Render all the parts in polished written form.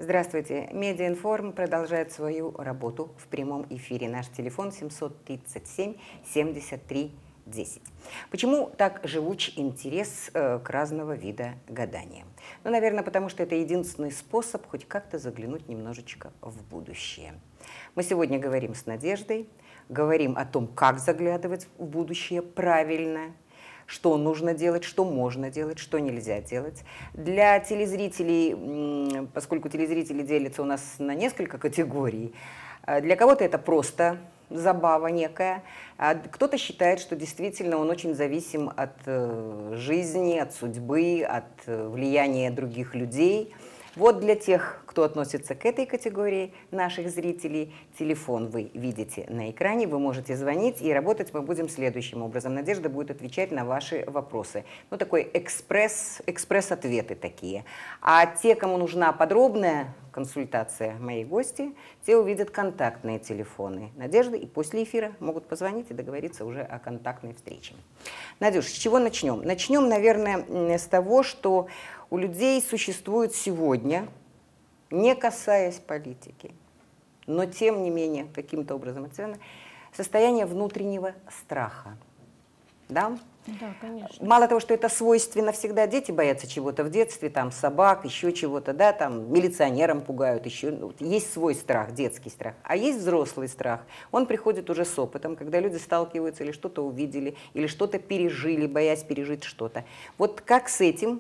Здравствуйте. Медиаинформ продолжает свою работу в прямом эфире. Наш телефон 737-73-10. Почему так живуч интерес к разного вида гадания? Ну, наверное, потому что это единственный способ хоть как-то заглянуть немножечко в будущее. Мы сегодня говорим с Надеждой, говорим о том, как заглядывать в будущее правильно, что нужно делать, что можно делать, что нельзя делать. Для телезрителей, поскольку телезрители делятся у нас на несколько категорий, для кого-то это просто забава некая, а кто-то считает, что действительно он очень зависим от жизни, от судьбы, от влияния других людей. Вот для тех, кто относится к этой категории наших зрителей, телефон вы видите на экране, вы можете звонить, и работать мы будем следующим образом. Надежда будет отвечать на ваши вопросы. Ну, такой экспресс-ответы такие. А те, кому нужна подробная консультация, мои гости, те увидят контактные телефоны Надежды, и после эфира могут позвонить и договориться уже о контактной встрече. Надюш, с чего начнем? Начнем, наверное, с того, что у людей существует сегодня, не касаясь политики, но тем не менее каким-то образом оценено, состояние внутреннего страха. Да? Да, конечно. Мало того, что это свойственно всегда, дети боятся чего-то в детстве, там собак, еще чего-то, да, там милиционерам пугают, еще есть свой страх, детский страх, а есть взрослый страх. Он приходит уже с опытом, когда люди сталкиваются или что-то увидели, или что-то пережили, боясь пережить что-то. Вот как с этим,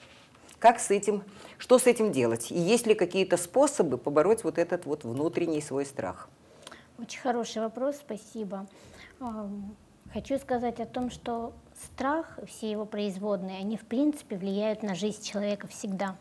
что с этим делать? И есть ли какие-то способы побороть вот этот вот внутренний свой страх? Очень хороший вопрос, спасибо. Хочу сказать о том, что страх, все его производные, они в принципе влияют на жизнь человека всегда.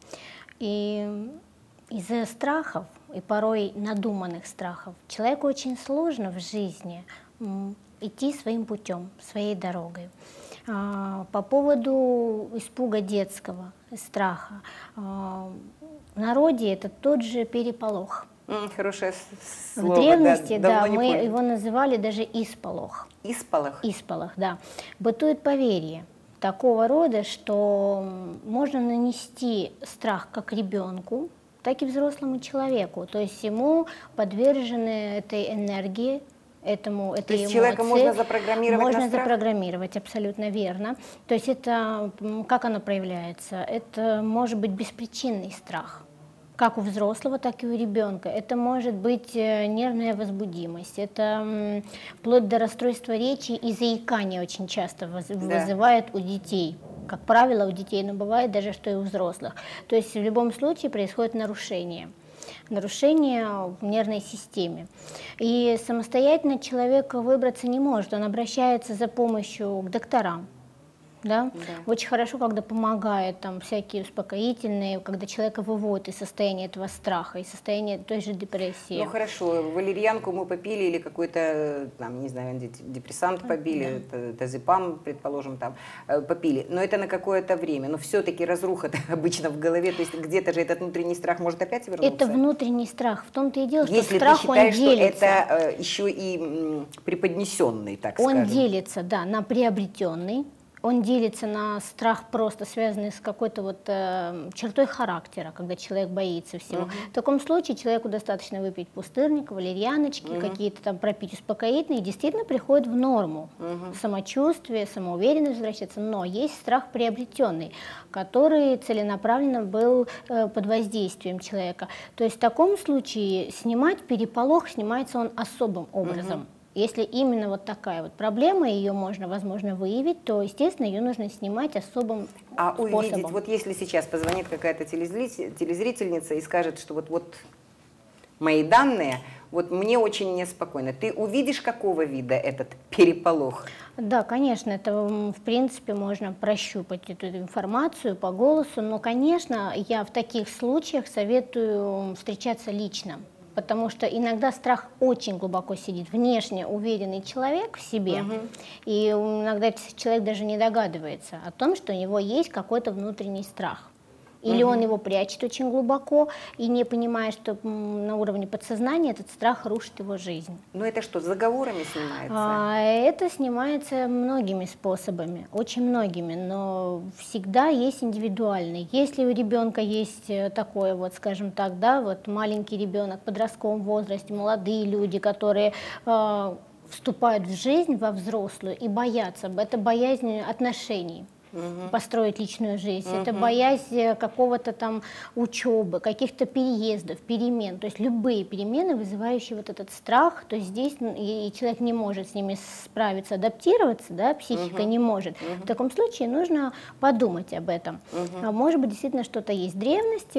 И из-за страхов, и порой надуманных страхов, человеку очень сложно в жизни идти своим путем, своей дорогой. По поводу испуга детского, страха, в народе это тот же переполох. Хорошее слово. В древности, да, мы его называли даже исполох. Исполох? Исполох, да. Бытует поверье такого рода, что можно нанести страх как ребенку, так и взрослому человеку. То есть ему подвержены этой энергии, этой эмоции. Человека можно запрограммировать Можно на страх? запрограммировать, абсолютно верно. То есть это, как оно проявляется? Это может быть беспричинный страх. Как у взрослого, так и у ребенка. Это может быть нервная возбудимость, это вплоть до расстройства речи и заикания очень часто вызывает у детей. Как правило, у детей, но бывает даже, что и у взрослых. То есть в любом случае происходит нарушение в нервной системе. И самостоятельно человек выбраться не может, он обращается за помощью к докторам. Да? Да. Очень хорошо, когда помогают там всякие успокоительные, когда человека выводят из состояния этого страха, из состояния той же депрессии. Ну хорошо, валерьянку мы попили или какой-то, там, не знаю, антидепрессант побили, да. Тазепам, предположим, там, попили. Но это на какое-то время. Но все-таки разруха обычно в голове, то есть где-то же этот внутренний страх может опять вернуться? Это внутренний страх. В том-то и дело, что если страх, ты считаешь, он делится. Что это еще и преподнесенный, так скажем. Он делится, да, на приобретенный. Он делится на страх, просто связанный с какой-то вот чертой характера, когда человек боится всего. В таком случае человеку достаточно выпить пустырник, валерьяночки, какие-то там пропить успокоительные, и действительно приходит в норму. Самочувствие, самоуверенность возвращается. Но есть страх приобретенный, который целенаправленно был под воздействием человека. То есть в таком случае снимать переполох, снимается он особым образом. Если именно вот такая вот проблема, ее можно, возможно, выявить, то, естественно, ее нужно снимать особым способом. Увидеть, вот если сейчас позвонит какая-то телезрительница и скажет, что вот мои данные, вот мне очень неспокойно, ты увидишь, какого вида этот переполох? Да, конечно, это, в принципе, можно прощупать эту информацию по голосу, но, конечно, я в таких случаях советую встречаться лично. Потому что иногда страх очень глубоко сидит. Внешне уверенный человек в себе, и иногда человек даже не догадывается о том, что у него есть какой-то внутренний страх. или он его прячет очень глубоко и не понимая, что на уровне подсознания этот страх рушит его жизнь. Ну это что, заговорами снимается? Это снимается многими способами, очень многими, но всегда есть индивидуальный. Если у ребенка есть такое, вот, скажем так, да, вот маленький ребенок в подростковом возрасте, молодые люди, которые вступают в жизнь во взрослую и боятся, это боязнь отношений. Построить личную жизнь, это боязнь какого-то там учебы, каких-то переездов, перемен, то есть любые перемены, вызывающие вот этот страх, то есть здесь и человек не может с ними справиться, адаптироваться, да, психика не может. В таком случае нужно подумать об этом. Может быть, действительно что-то есть в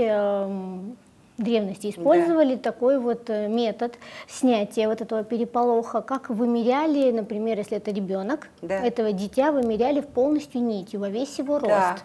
древности использовали такой вот метод снятия вот этого переполоха, как вымеряли, например, если это ребенок, этого дитя вымеряли полностью нитью во весь его рост.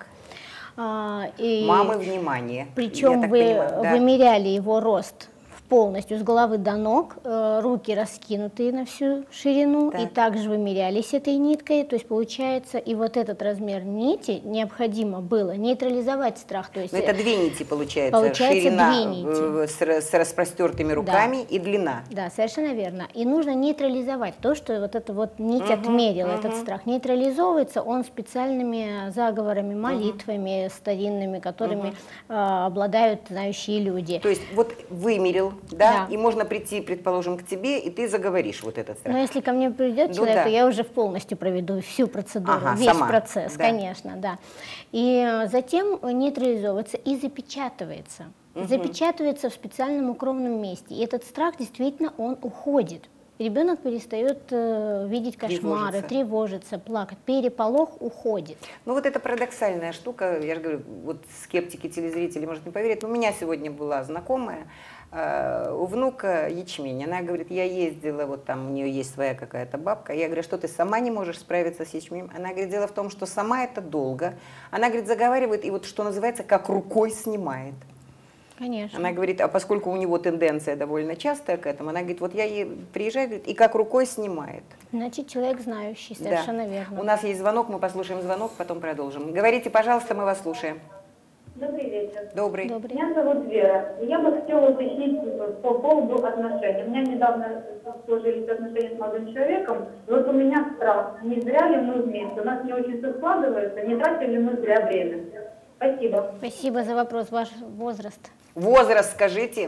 Мамы, внимание. Причем вымеряли его рост полностью с головы до ног, руки раскинутые на всю ширину, и также вымерялись этой ниткой, то есть получается, и вот этот размер нити необходимо было нейтрализовать страх. То есть это две нити получается ширина две нити. С распростертыми руками и длина. Да, совершенно верно. И нужно нейтрализовать то, что вот эта вот нить отмерила, этот страх. Нейтрализовывается он специальными заговорами, молитвами старинными, которыми обладают знающие люди. То есть вот вымерил, да, и можно прийти, предположим, к тебе, и ты заговоришь вот этот страх. Но если ко мне придет человек, то я уже полностью проведу всю процедуру, весь процесс, конечно, да. И затем нейтрализовывается и запечатывается. Запечатывается в специальном укромном месте. И этот страх действительно, он уходит. Ребенок перестает видеть кошмары, тревожиться, плакать, переполох уходит. Ну вот это парадоксальная штука, я же говорю, вот скептики, телезрители, может, не поверят, но у меня сегодня была знакомая, у внука ячмень, она говорит, я ездила, вот там у нее есть своя какая-то бабка, я говорю, что ты сама не можешь справиться с ячменем? Она говорит, дело в том, что сама это долго, она, говорит, заговаривает и вот что называется, как рукой снимает. Конечно. Она говорит, а поскольку у него тенденция довольно частая к этому, она говорит, вот я приезжаю, говорит, и как рукой снимает. Значит, человек знающий, совершенно верно. У нас есть звонок, мы послушаем звонок, потом продолжим. Говорите, пожалуйста, мы вас слушаем. Добрый вечер. Добрый. Меня зовут Вера. Я бы хотела уточнить по поводу отношений. У меня недавно сложились отношения с молодым человеком. И вот у меня страх, не зря ли мы вместе? У нас не очень все складывается, не тратим ли мы зря время? Спасибо. Спасибо за вопрос. Ваш возраст? Возраст скажите.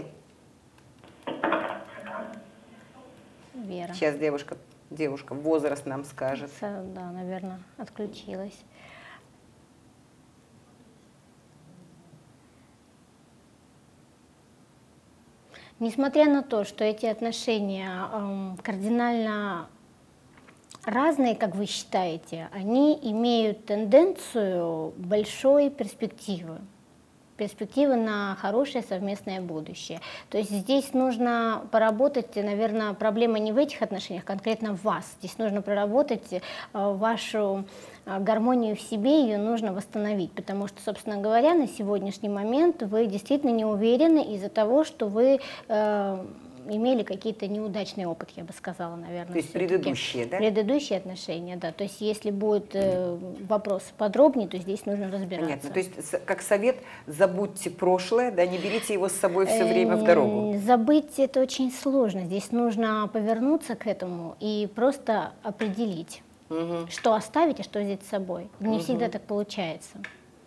Вера. Сейчас девушка возраст нам скажет. Да, наверное, отключилась. Несмотря на то, что эти отношения кардинально разные, как вы считаете, они имеют тенденцию большой перспективы на хорошее совместное будущее. То есть здесь нужно поработать, наверное, проблема не в этих отношениях, конкретно в вас. Здесь нужно проработать вашу гармонию в себе, ее нужно восстановить, потому что, собственно говоря, на сегодняшний момент вы действительно не уверены из-за того, что вы имели какие-то неудачный опыт, я бы сказала, наверное. То есть предыдущие, да? Предыдущие отношения, да. То есть если будет вопрос подробнее, то здесь нужно разбираться. Понятно. То есть как совет, забудьте прошлое, да, не берите его с собой все время в дорогу. Забыть это очень сложно. Здесь нужно повернуться к этому и просто определить, что оставить, а что взять с собой. Не всегда так получается.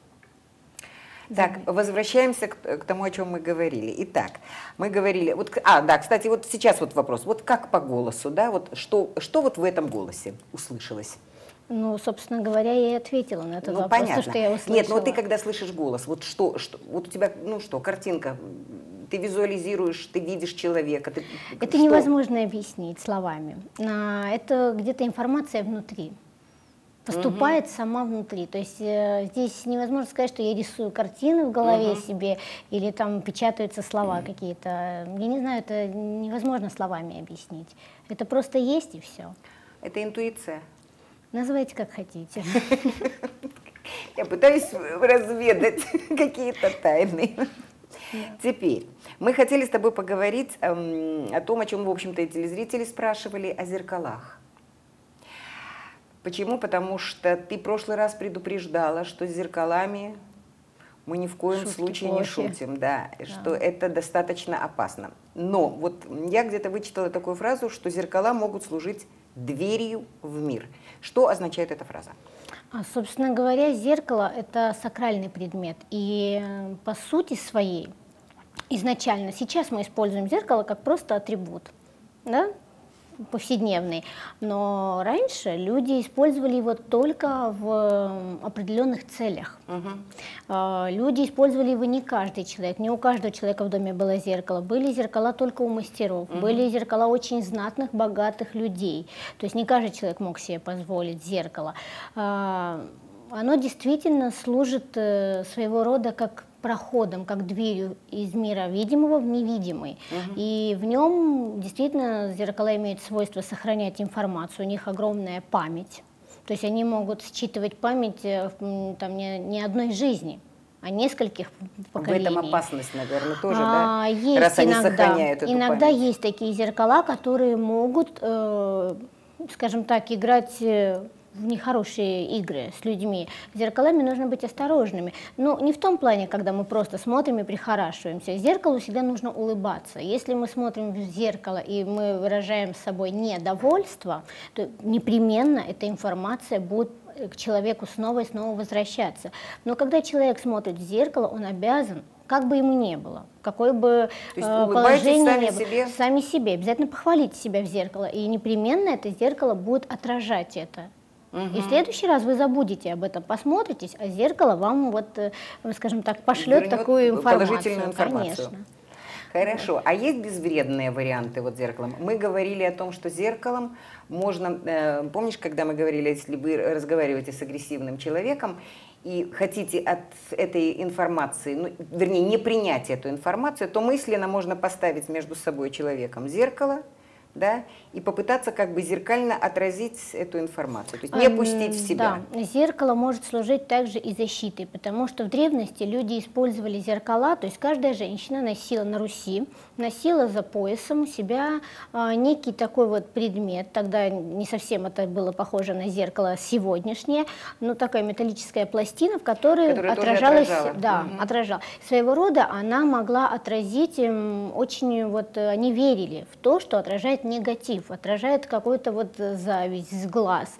Так, возвращаемся к тому, о чем мы говорили. Итак, мы говорили, вот, да, кстати, вот сейчас вот вопрос, вот как по голосу, да, вот что вот в этом голосе услышалось? Ну, собственно говоря, я и ответила на этот вопрос, понятно. что я услышала. Нет, но вот ты когда слышишь голос, вот вот у тебя, ну что, картинка, ты визуализируешь, ты видишь человека. Это невозможно объяснить словами. Это где-то информация внутри. Поступает сама внутри. То есть здесь невозможно сказать, что я рисую картины в голове себе или там печатаются слова какие-то. Я не знаю, это невозможно словами объяснить. Это просто есть и все. Это интуиция? Называйте как хотите. Я пытаюсь разведать какие-то тайны. Теперь, мы хотели с тобой поговорить о том, о чем, в общем-то, и телезрители спрашивали, о зеркалах. Почему? Потому что ты в прошлый раз предупреждала, что с зеркалами Мы ни в коем Шутки случае не плохи. шутим, да, что это достаточно опасно. Но вот я где-то вычитала такую фразу, что зеркала могут служить дверью в мир. Что означает эта фраза? Собственно говоря, зеркало — это сакральный предмет. И по сути своей, изначально, сейчас мы используем зеркало как просто атрибут, да, повседневный. Но раньше люди использовали его только в определенных целях. Люди использовали его не каждый человек, не у каждого человека в доме было зеркало. Были зеркала только у мастеров, были зеркала очень знатных, богатых людей. То есть не каждый человек мог себе позволить зеркало. Оно действительно служит своего рода как проходом, как дверью из мира видимого в невидимый. И в нем действительно зеркала имеют свойство сохранять информацию, у них огромная память. То есть они могут считывать память там, не одной жизни, а нескольких поколений. В этом опасность, наверное, тоже, да? Есть раз они иногда, сохраняют эту иногда память. есть такие зеркала, которые могут, скажем так, играть в нехорошие игры с людьми. С зеркалами нужно быть осторожными. Но не в том плане, когда мы просто смотрим и прихорашиваемся. Зеркалу всегда нужно улыбаться. Если мы смотрим в зеркало и мы выражаем с собой недовольство, то непременно эта информация будет к человеку снова и снова возвращаться. Но когда человек смотрит в зеркало, он обязан, как бы ему ни было, какое бы положение сами ни было, себе? сами себе, обязательно похвалите себя в зеркало, и непременно это зеркало будет отражать это. И в следующий раз вы забудете об этом, посмотритесь, а зеркало вам, вот, скажем так, пошлет Вернет такую информацию. положительную информацию. Конечно. Хорошо. А есть безвредные варианты вот зеркалом? Мы говорили о том, что зеркалом можно... помнишь, когда мы говорили, если вы разговариваете с агрессивным человеком и хотите от этой информации, ну, вернее, не принять эту информацию, то мысленно можно поставить между собой и человеком зеркало, да, и попытаться как бы зеркально отразить эту информацию, то есть не пустить в себя. Да, зеркало может служить также и защитой, потому что в древности люди использовали зеркала, то есть каждая женщина носила на Руси, носила за поясом у себя некий такой вот предмет, тогда не совсем это было похоже на зеркало сегодняшнее, но такая металлическая пластина, в которой отражалась, да, отражала. Своего рода она могла отразить, очень вот они верили в то, что отражает негатив, отражает какую-то вот зависть с глаз.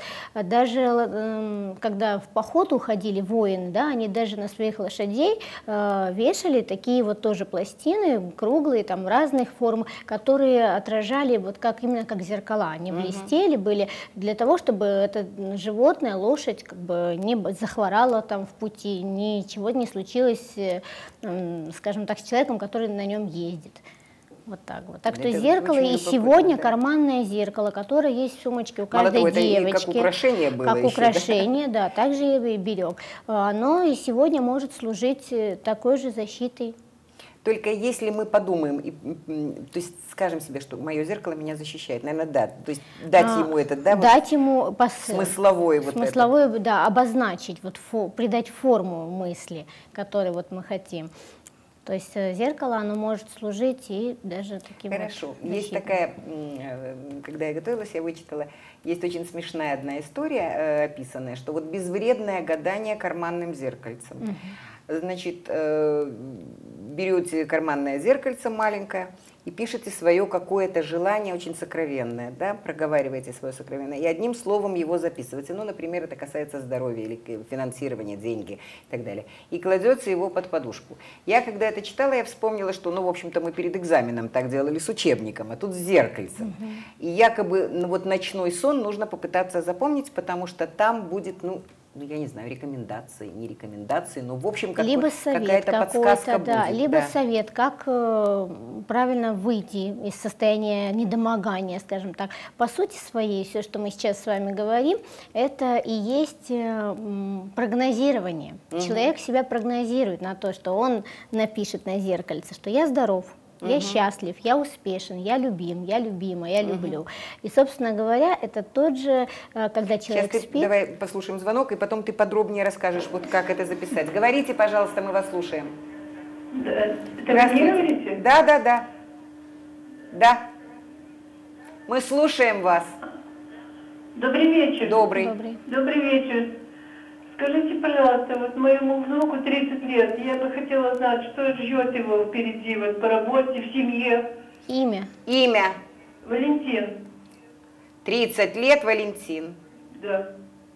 Даже когда в поход уходили воины, да, они даже на своих лошадей вешали такие вот тоже пластины, круглые, там разных форм, которые отражали вот как именно как зеркала. Они блестели, были для того, чтобы это животное, лошадь как бы не захворала там в пути, ничего не случилось, скажем так, с человеком, который на нем ездит. Вот так вот. Так что зеркало и сегодня карманное зеркало, которое есть в сумочке у каждой девочки. Как украшение было. Как еще, украшение, да, также и берег. Оно и сегодня может служить такой же защитой. Только если мы подумаем, то есть скажем себе, что мое зеркало меня защищает, наверное, да, то есть дать ему это, да, дать ему посыл, смысловой вот смысловой, да, обозначить, вот придать форму мысли, которую вот мы хотим. То есть зеркало, оно может служить и даже таким. Хорошо. Вот есть такая, когда я готовилась, я вычитала, есть очень смешная одна история описанная, что вот безвредное гадание карманным зеркальцем. Значит, берете карманное зеркальце маленькое и пишете свое какое-то желание очень сокровенное, да, проговариваете свое сокровенное, и одним словом его записываете. Ну, например, это касается здоровья или финансирования, деньги и так далее. И кладете его под подушку. Я, когда это читала, я вспомнила, что, ну, в общем-то, мы перед экзаменом так делали с учебником, а тут с зеркальцем. И якобы, ну, вот ночной сон нужно попытаться запомнить, потому что там будет, ну, я не знаю, рекомендации, не рекомендации, но в общем какая-то подсказка да, будет. Либо совет, как правильно выйти из состояния недомогания, скажем так. По сути своей, все, что мы сейчас с вами говорим, это и есть прогнозирование. Человек себя прогнозирует на то, что он напишет на зеркальце, что я здоров, я счастлив, я успешен, я любим, я любима, я люблю. И, собственно говоря, это тот же, когда человек спит. Давай послушаем звонок, и потом ты подробнее расскажешь, вот как это записать. Говорите, пожалуйста, мы вас слушаем. Здравствуйте. Да. Да. Мы слушаем вас. Добрый вечер. Добрый. Добрый вечер. Скажите, пожалуйста, вот моему внуку 30 лет, я бы хотела знать, что ждет его впереди, вот по работе, в семье. Имя. Имя. Валентин. 30 лет, Валентин. Да.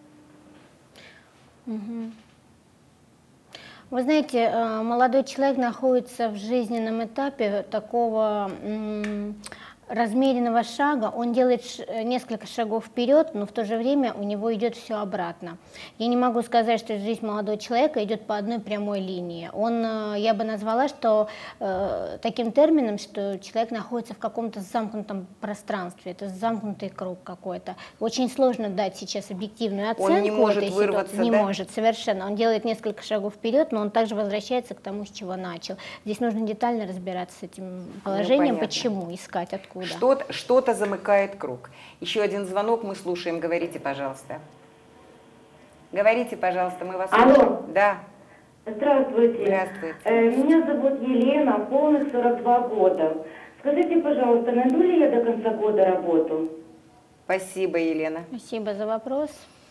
Вы знаете, молодой человек находится в жизненном этапе такого размеренного шага, он делает несколько шагов вперед, но в то же время у него идет все обратно. Я не могу сказать, что жизнь молодого человека идет по одной прямой линии. Я бы назвала, что таким термином, что человек находится в каком-то замкнутом пространстве, это замкнутый круг какой-то. Очень сложно дать сейчас объективную оценку. Он не может этой вырваться, ситуации. да? Не может, совершенно. Он делает несколько шагов вперед, но он также возвращается к тому, с чего начал. Здесь нужно детально разбираться с этим положением, понятно. почему, искать, откуда. Что-то замыкает круг. Еще один звонок, мы слушаем. Говорите, пожалуйста. Говорите, пожалуйста, мы вас Алло. слушаем. Да. Здравствуйте. Здравствуйте. Меня зовут Елена, полных 42 года. Скажите, пожалуйста, найду ли я до конца года работу? Спасибо, Елена. Спасибо за вопрос.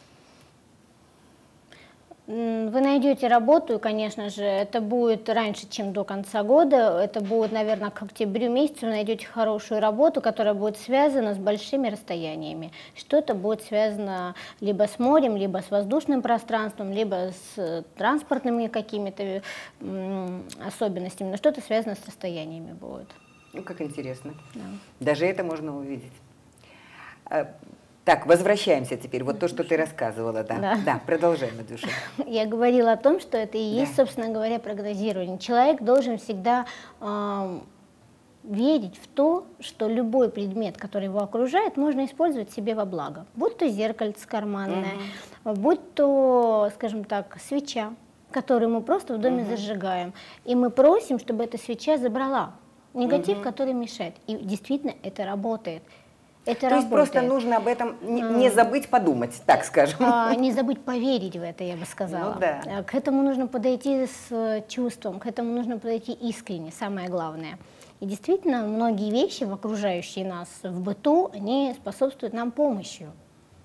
Вы найдете работу, и, конечно же, это будет раньше, чем до конца года. Это будет, наверное, к октябрю месяцу. Вы найдете хорошую работу, которая будет связана с большими расстояниями. Что-то будет связано либо с морем, либо с воздушным пространством, либо с транспортными какими-то особенностями. Но что-то связано с расстояниями будет. Ну, как интересно. Да. Даже это можно увидеть. Так, возвращаемся теперь. Вот то, что ты рассказывала, да. Да, продолжаем, Надюша. Я говорила о том, что это и есть, собственно говоря, прогнозирование. Человек должен всегда верить в то, что любой предмет, который его окружает, можно использовать себе во благо. Будь то зеркальце карманное, будь то, скажем так, свеча, которую мы просто в доме зажигаем. И мы просим, чтобы эта свеча забрала негатив, который мешает. И действительно это работает. Это То есть просто нужно об этом не забыть подумать, так скажем. Не забыть поверить в это, я бы сказала. Ну, да. К этому нужно подойти с чувством, к этому нужно подойти искренне, самое главное. И действительно, многие вещи, окружающие нас в быту, они способствуют нам помощью.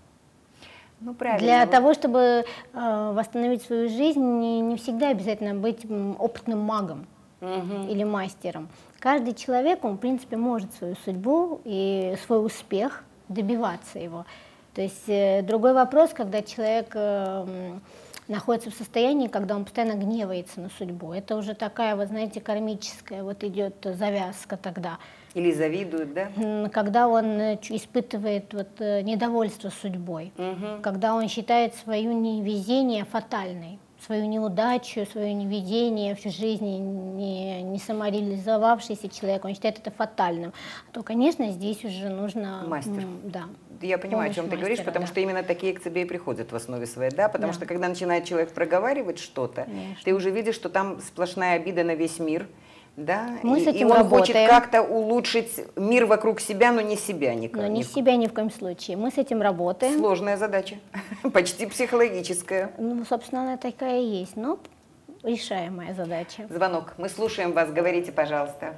Ну, правильно. Для того, чтобы восстановить свою жизнь, не всегда обязательно быть опытным магом или мастером. Каждый человек, он, в принципе, может свою судьбу и свой успех добиваться его. То есть другой вопрос, когда человек находится в состоянии, когда он постоянно гневается на судьбу. Это уже такая, вы знаете, кармическая, вот идет завязка тогда. Или завидуют, да? Когда он испытывает вот недовольство судьбой, когда он считает свое невезение фатальной, свою неудачу, свое невезение в жизни, не самореализовавшийся человек, он считает это фатальным, то, конечно, здесь уже нужно... Мастер. Да. Я понимаю, о чем ты говоришь, потому что именно такие к тебе и приходят в основе своей, да? Потому что когда начинает человек проговаривать что-то, ты уже видишь, что там сплошная обида на весь мир, да? Мы с этим и он работаем. хочет как-то улучшить мир вокруг себя, но не себя никак. Но не себя ни в коем случае. Мы с этим работаем. Сложная задача, почти психологическая. Ну, собственно, она такая и есть, но решаемая задача. Звонок. Мы слушаем вас, говорите, пожалуйста.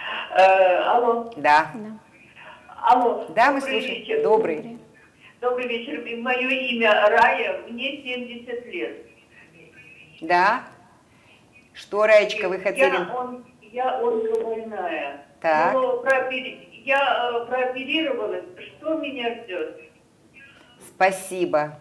Алло. Да. Алло. Да, мы Добрый слушаем. вечер. Добрый. Добрый вечер. Мое имя Рая, мне 70 лет. Да. Что, Раечка, вы хотели? Я онкобольная. Так. Но я прооперировалась. Что меня ждет? Спасибо.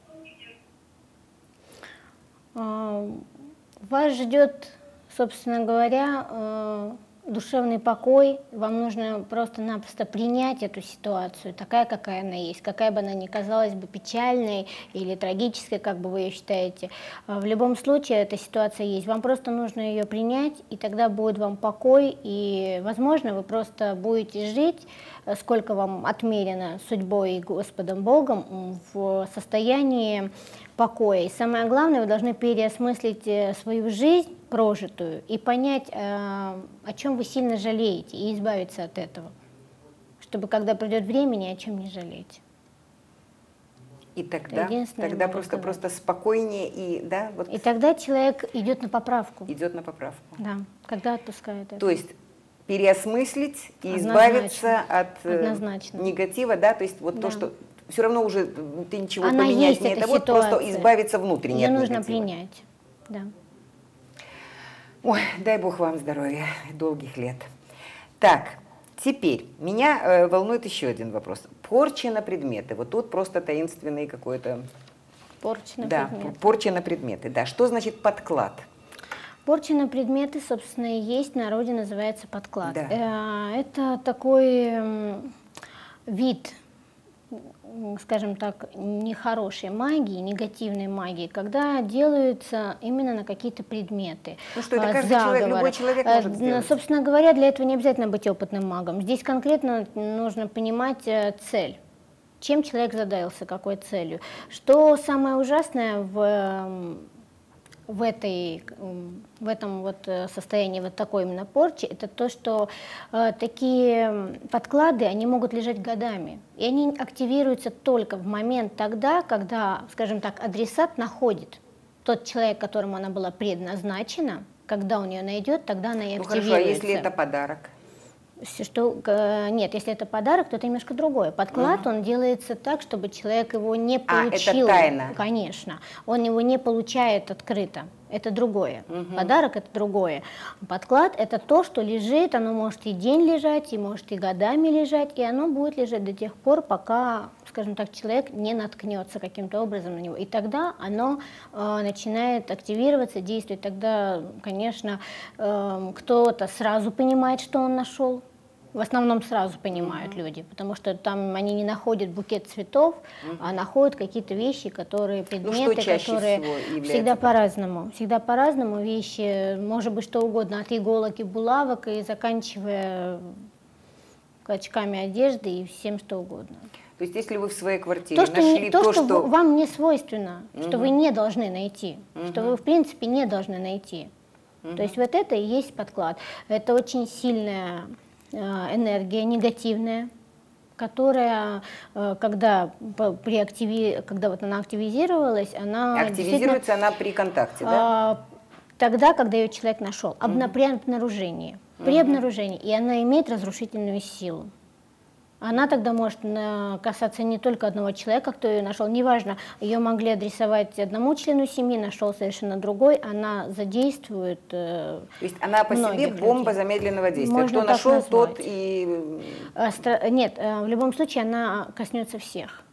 Вас ждет, собственно говоря, душевный покой. Вам нужно просто-напросто принять эту ситуацию такая, какая она есть, какая бы она ни казалась бы печальной или трагической, как бы вы ее считаете. В любом случае эта ситуация есть. Вам просто нужно ее принять, и тогда будет вам покой, и, возможно, вы просто будете жить, сколько вам отмерено судьбой и Господом Богом, в состоянии покоя. И самое главное, вы должны переосмыслить свою жизнь прожитую и понять, о чем вы сильно жалеете, и избавиться от этого, чтобы когда придет время, ни о чем не жалеть. И тогда просто спокойнее и, да, вот и тогда человек идет на поправку. идет на поправку. Да, когда отпускает это. То есть переосмыслить и Однозначно. избавиться от Однозначно. негатива, да, то есть вот Да. то, что все равно уже ты ничего Она поменять есть, не эта это, вот просто ситуация. избавиться внутренне Ее от нужно негатива. принять. Да. Ой, дай Бог вам здоровья, долгих лет. Так, теперь меня волнует еще один вопрос. Порча на предметы. Вот тут просто таинственный какой-то... Порча на Да, предметы. порча на предметы. Да, что значит подклад? Порча на предметы, собственно, и есть, в народе называется подклад. Да. Это такой вид, скажем так, нехорошей магии, негативной магии, когда делаются именно на какие-то предметы. Ну что, это каждый человек, любой человек может сделать? Собственно говоря, для этого не обязательно быть опытным магом. Здесь конкретно нужно понимать цель. Чем человек задался, какой целью. Что самое ужасное в этом вот состоянии, вот такой именно порчи, это то, что такие подклады, они могут лежать годами. И они активируются только в момент тогда, когда, скажем так, адресат находит тот человек, которому она была предназначена, когда он ее найдет, тогда она и активируется. Ну хорошо, а если это подарок? Нет, если это подарок, то это немножко другое. Подклад, он делается так, чтобы человек его не получил. Это тайна? Конечно. Он его не получает открыто. Это другое. Подарок – это другое. Подклад – это то, что лежит, оно может и день лежать, и может и годами лежать, и оно будет лежать до тех пор, пока, скажем так, человек не наткнется каким-то образом на него. И тогда оно начинает активироваться, действовать. Тогда, конечно, кто-то сразу понимает, что он нашел. В основном сразу понимают люди, потому что там они не находят букет цветов, а находят какие-то вещи, которые, предметы, которые всегда по-разному. Всегда по-разному вещи, может быть, что угодно, от иголок и булавок и заканчивая клочками одежды и всем что угодно. То есть если вы в своей квартире Что нашли что вам не свойственно, что вы не должны найти, что вы в принципе не должны найти. То есть вот это и есть подклад. Это очень сильная энергия негативная, которая, когда вот она активизировалась, она активизируется она при контакте, да? Тогда, когда ее человек нашел, при обнаружении. При обнаружении, и она имеет разрушительную силу. Она тогда может касаться не только одного человека, кто ее нашел, неважно, ее могли адресовать одному члену семьи, нашел совершенно другой, она задействует. То есть она по себе бомба людей. замедленного действия. Можно кто нашел, назвать. тот и... Нет, в любом случае она коснется всех.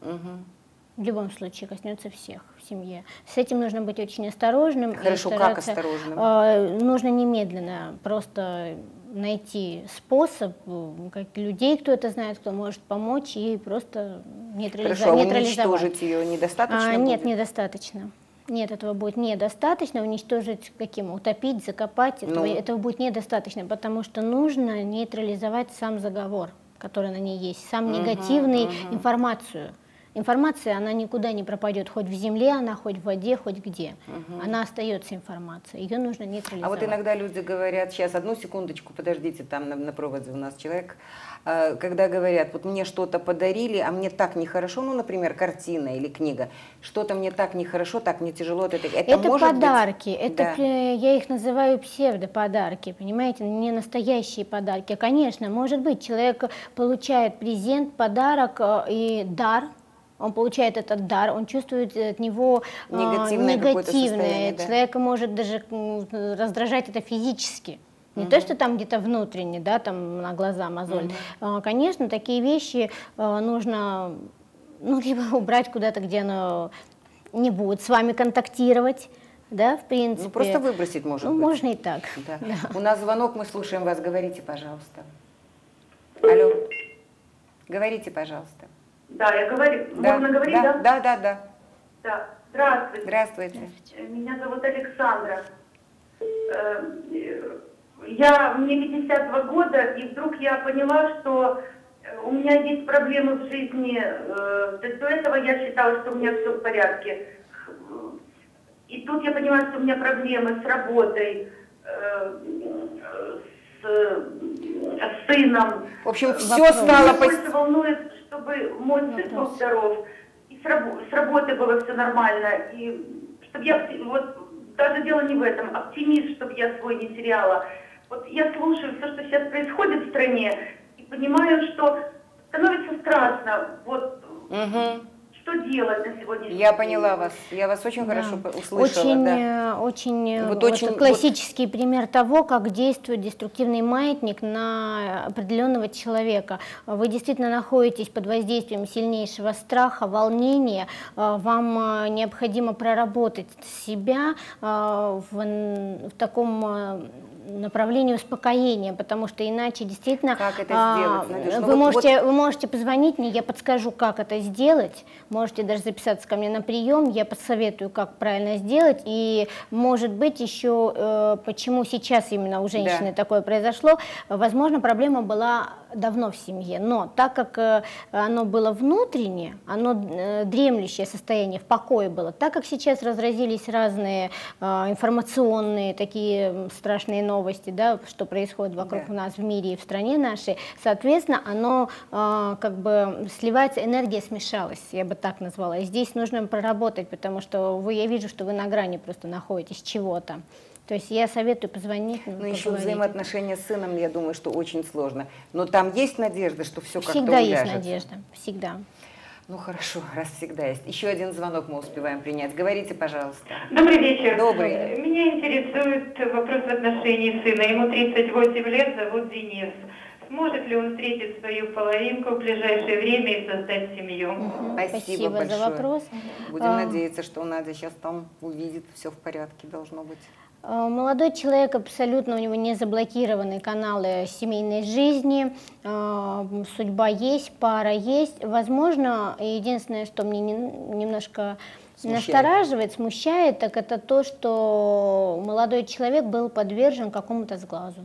В любом случае коснется всех в семье. С этим нужно быть очень осторожным. Хорошо, как осторожным? Нужно немедленно просто найти способ, как людей, кто это знает, кто может помочь, и просто нейтрализовать. Хорошо, а уничтожить ее недостаточно Нет, будет? недостаточно. Нет, этого будет недостаточно. Уничтожить каким? Утопить, закопать. Этого будет недостаточно, потому что нужно нейтрализовать сам заговор, который на ней есть, сам негативный информацию. Информация, она никуда не пропадет, хоть в земле она, хоть в воде, хоть где. Она остается информацией, ее нужно нейтрализовать. А вот иногда люди говорят, сейчас, одну секундочку, подождите, там на проводе у нас человек, когда говорят, вот мне что-то подарили, а мне так нехорошо, ну, например, картина или книга, что-то мне так нехорошо, так мне тяжело. Это может подарки, быть... я их называю псевдоподарки, понимаете, не настоящие подарки. Конечно, может быть, человек получает презент, подарок и дар. Он получает этот дар, он чувствует от него негативное. Да? Человека может даже раздражать это физически. Не то, что там где-то внутренне, да, там на глаза мозоль. Конечно, такие вещи нужно либо убрать куда-то, где оно не будет с вами контактировать, да, в принципе. Ну, просто выбросить можно. Можно и так. Да. Да. У нас звонок, мы слушаем вас, говорите, пожалуйста. Алло, говорите, пожалуйста. Да, я говорю. Да, Можно говорить, да? Да. Да. Здравствуйте. Здравствуйте. Меня зовут Александра. Мне 52 года, и вдруг я поняла, что у меня есть проблемы в жизни. То есть до этого я считала, что у меня все в порядке. И тут я понимаю, что у меня проблемы с работой, с сыном. В общем, все стало... Меня больше волнует, чтобы мой сын был здоров, и с работы было все нормально, и чтобы я, вот даже дело не в этом, оптимист, чтобы я свой не теряла. Вот я слушаю все, что сейчас происходит в стране, и понимаю, что становится страшно. Вот Мгм. Что делать на сегодняшний Я день? поняла вас. Я вас очень Да. хорошо услышала. Очень, Да. вот очень, классический пример того, как действует деструктивный маятник на определенного человека. Вы действительно находитесь под воздействием сильнейшего страха, волнения. Вам необходимо проработать себя в таком направлении успокоения, потому что иначе действительно Как это сделать, Надюш? Ну вы можете позвонить мне, я подскажу, как это сделать, можете даже записаться ко мне на прием, я посоветую, как правильно сделать, и может быть еще, почему сейчас именно у женщины такое произошло, возможно, проблема была давно в семье, но так как оно было внутреннее, оно дремлющее состояние, в покое было, так как сейчас разразились разные информационные такие страшные новости, да, что происходит вокруг нас в мире и в стране нашей, соответственно, оно как бы сливается, энергия смешалась, я бы так назвала. И здесь нужно проработать, потому что я вижу, что вы на грани просто находитесь чего-то. То есть я советую позвонить. Ну, еще взаимоотношения с сыном, я думаю, что очень сложно. Но там есть надежда, что все как-то уляжется? Всегда есть надежда, всегда. Ну хорошо, раз всегда есть. Еще один звонок мы успеваем принять. Говорите, пожалуйста. Добрый вечер. Добрый. Меня интересует вопрос в отношении сына. Ему 38 лет, зовут Денис. Сможет ли он встретить свою половинку в ближайшее время и создать семью? Спасибо большое. За вопрос. Будем надеяться, что Надя сейчас там увидит, все в порядке должно быть. Молодой человек абсолютно, у него не заблокированы каналы семейной жизни, судьба есть, пара есть. Возможно, единственное, что мне немножко настораживает, смущает, так это то, что молодой человек был подвержен какому-то сглазу.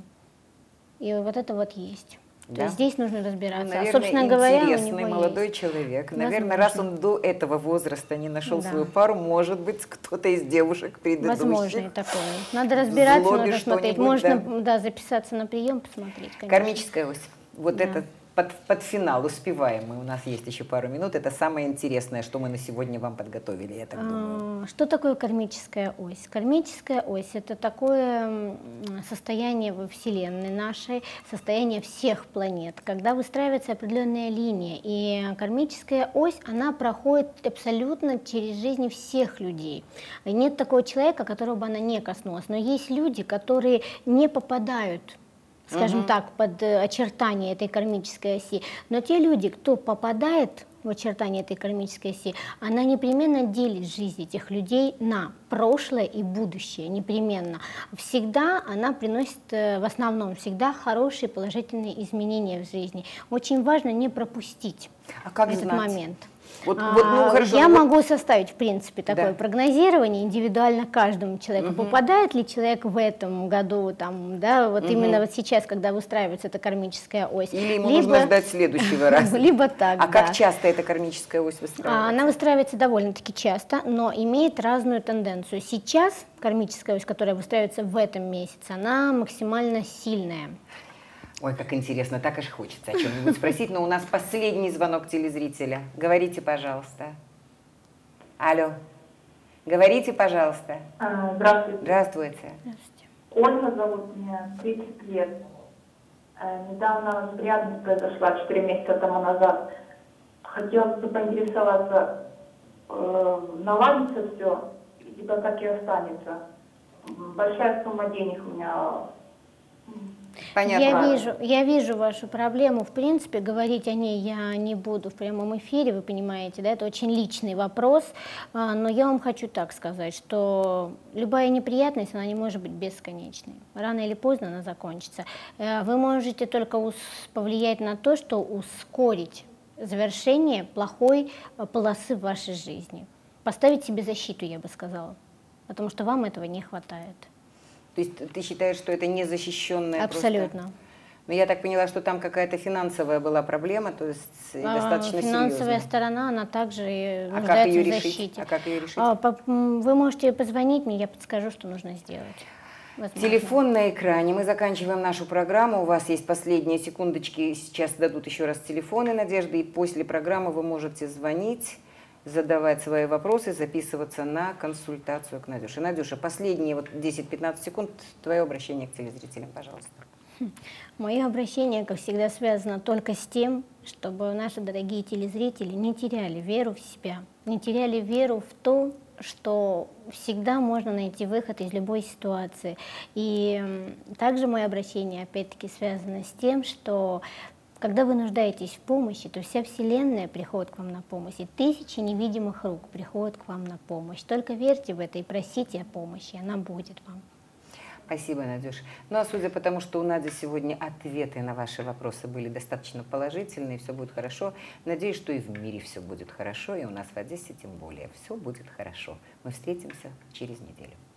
И вот это вот есть. То есть здесь нужно разбираться. Наверное, собственно говоря, интересный молодой человек. Наверное, раз он до этого возраста не нашел свою пару, может быть, кто-то из девушек предыдущих. Возможно и такое. Надо разбираться, надо смотреть. Можно записаться на прием, посмотреть. Конечно. Кармическая ось. Вот это под финал успеваем. У нас есть еще пару минут. Это самое интересное, что мы на сегодня вам подготовили, я так думаю. Что такое кармическая ось? Кармическая ось – это такое состояние во Вселенной нашей, состояние всех планет, когда выстраивается определенная линия. И кармическая ось, она проходит абсолютно через жизни всех людей. И нет такого человека, которого бы она не коснулась. Но есть люди, которые не попадают, скажем так, под очертания этой кармической оси. Но те люди, кто попадает в очертания этой кармической оси, она непременно делит жизнь этих людей на прошлое и будущее, непременно. Всегда она приносит, в основном, всегда хорошие положительные изменения в жизни. Очень важно не пропустить этот момент. Я могу составить, в принципе, такое прогнозирование индивидуально каждому человеку. Попадает ли человек в этом году, там, да, вот именно вот сейчас, когда выстраивается эта кармическая ось. Или ему нужно ждать следующего раза. Либо так, А как часто эта кармическая ось выстраивается? Она выстраивается довольно-таки часто, но имеет разную тенденцию. Сейчас кармическая ось, которая выстраивается в этом месяце, она максимально сильная. Ой, как интересно, так аж хочется о чем-нибудь спросить, но у нас последний звонок телезрителя. Говорите, пожалуйста. Алло. Говорите, пожалуйста. Здравствуйте. Здравствуйте. Ольга зовут меня, 30 лет. Недавно вероятность произошла 4 месяца тому назад. Хотелось бы поинтересоваться, наладится все, либо так и останется. Большая сумма денег у меня. Понятно. Я вижу вашу проблему. В принципе, говорить о ней я не буду в прямом эфире, вы понимаете, да, это очень личный вопрос, но я вам хочу так сказать, что любая неприятность, она не может быть бесконечной. Рано или поздно она закончится. Вы можете только повлиять на то, что ускорить завершение плохой полосы в вашей жизни. Поставить себе защиту, я бы сказала, потому что вам этого не хватает. То есть ты считаешь, что это незащищенная? Абсолютно. Просто... Но я так поняла, что там какая-то финансовая была проблема, то есть достаточно финансовая серьезная. сторона, она также нуждается в защите. А как ее решить? Вы можете позвонить мне, я подскажу, что нужно сделать. Возможно. Телефон на экране. Мы заканчиваем нашу программу. У вас есть последние секундочки. Сейчас дадут еще раз телефоны, Надежды. И после программы вы можете звонить, задавать свои вопросы, записываться на консультацию к Надюше. Надюша, последние 10-15 секунд, твое обращение к телезрителям, пожалуйста. Мое обращение, как всегда, связано только с тем, чтобы наши дорогие телезрители не теряли веру в себя, не теряли веру в то, что всегда можно найти выход из любой ситуации. И также мое обращение опять-таки связано с тем, что когда вы нуждаетесь в помощи, то вся Вселенная приходит к вам на помощь, и тысячи невидимых рук приходят к вам на помощь. Только верьте в это и просите о помощи, она будет вам. Спасибо, Надюш. Ну а судя по тому, что у Нади сегодня ответы на ваши вопросы были достаточно положительные, все будет хорошо, надеюсь, что и в мире все будет хорошо, и у нас в Одессе тем более все будет хорошо. Мы встретимся через неделю.